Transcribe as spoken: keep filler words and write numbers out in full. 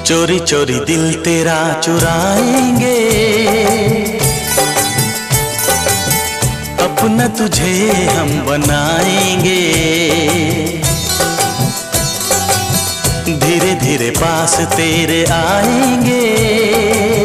चोरी चोरी दिल तेरा चुराएंगे, अपना तुझे हम बनाएंगे। धीरे धीरे पास तेरे आएंगे,